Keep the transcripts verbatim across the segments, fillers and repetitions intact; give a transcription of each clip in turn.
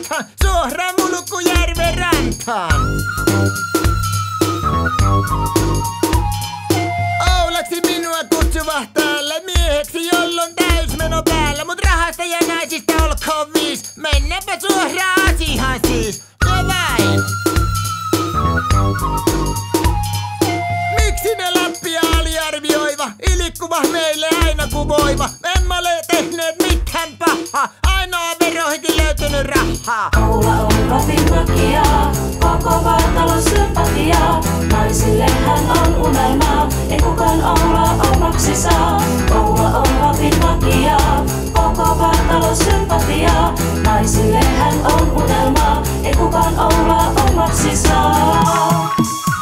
Nythän suoraan Mulkkujärven rantaan. Oulaksi minua kutsuvat täällä mieheksi, jollon täysmeno päällä. Mut rahasta ja naisista olkoon viis. Mennäänpä suoraan asiaan siis. Ja vain. Miksi ne Lappia aliarvioiva? Ilikkuva meille aina kuvoiva. Emme ole tehneet mitään pahaa. Ainoa veroihin löytynyt rahaa. Oula on Lapin magia, koko vartalon sympatia. Naisille hän on unelma, ei kukaan Oula omaksi saa. Oula on Lapin magia, koko vartalon sympatia. Naisille hän on unelma, ei kukaan Oula omaksi saa.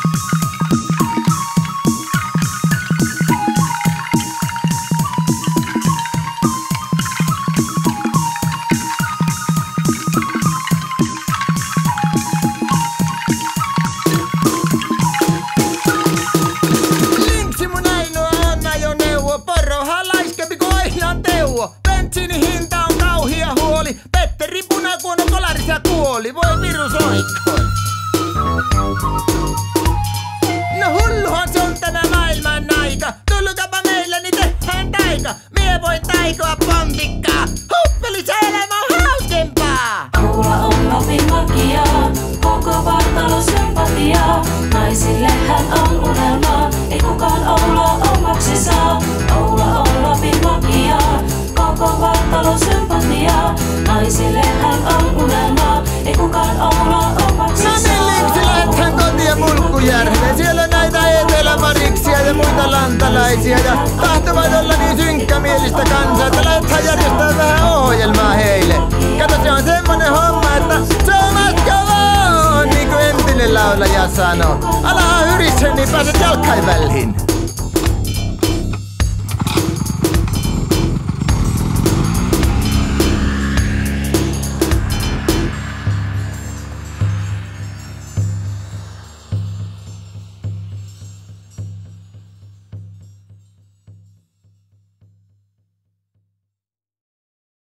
Bensiinin hinta on kauhia huoli. Petteri Punakuono kolarissa kuoli. Voi virus oikkoon. No hulluhan se on tänä maailman aika. Tulkapa meillä niin tehdään taika. Mie voin taikoa pontikkaa. Huppelis elämä on hauskempaa. Oula on Lapin magia, koko vartalo sympatia. Naisille hän on unelma, ei kukaan Oula omaksi saa. Oula on Lapin magia, koko vartalo sympatia. Naisille hän on unelma, ei kukaan Oula omaksi saa. No niin, miksi lähdetään kotia Mulkkujärveen? Siellä on näitä etelävariksia ja muita lantalaisia. Ja tahtovat olla niin synkkämielistä kansaa, että lähdetään järjestää vähän ohjelmaa heille. Kato, se on semmonen homma, että so much go on, niin kuin entinen laulaja sanoo. Alahan hyrissä, niin pääset jalkkain väliin.